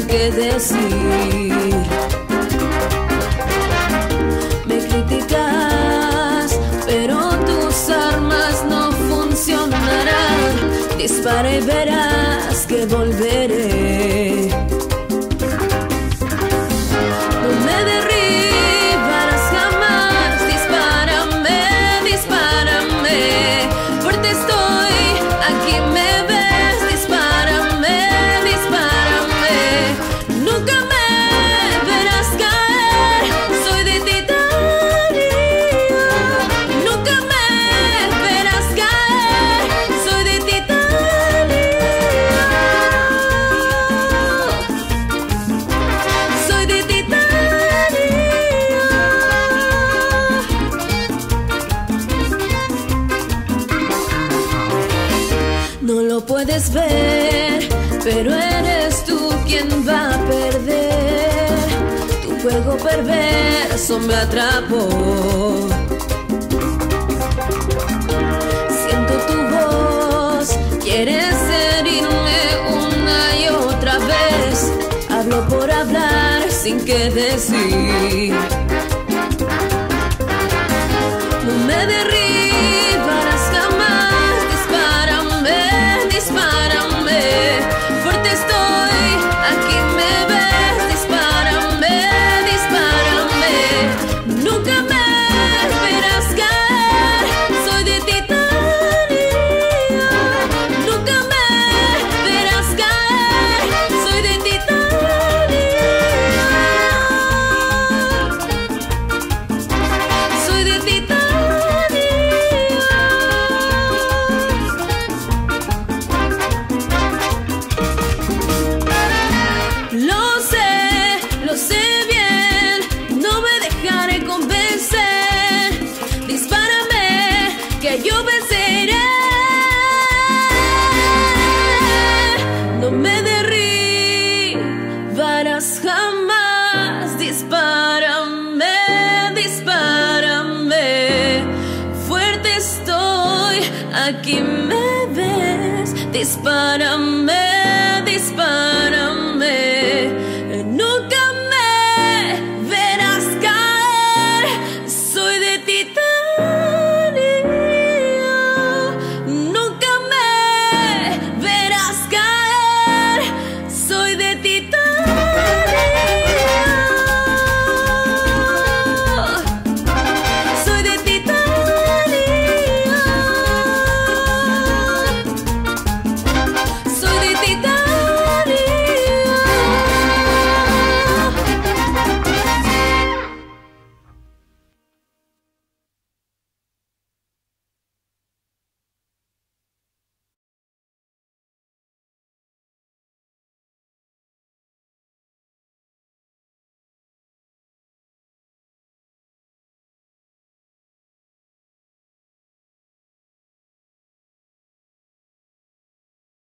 sin qué decir. Me criticas, pero tus armas no funcionarán. Dispara y verás que volveré. No me derribarás jamás. Dispárame, dispárame. Fuerte estoy, aquí me ves. Dispárame, dispárame. Nunca me verás caer. Soy de titanio. Nunca me verás caer. Soy de titanio. Soy de titanio. No lo puedes ver, pero eres tú quien va a perder. Tu juego perverso me atrapó. Siento tu voz, quieres herirme una y otra vez. Hablo por hablar sin qué decir. No me derribarás jamás. Dispárame, dispárame. Fuerte estoy, aquí me ves. Dispárame, dispárame. Nunca me verás caer. Soy de titanio. Nunca me verás caer. Soy de titanio. Soy de titanio. Lo sé bien, no me dejaré convencer. Dispárame, que yo venceré. No me derribarás jamás. Dispárame, dispárame. Fuerte estoy, aquí me ves. Dispárame.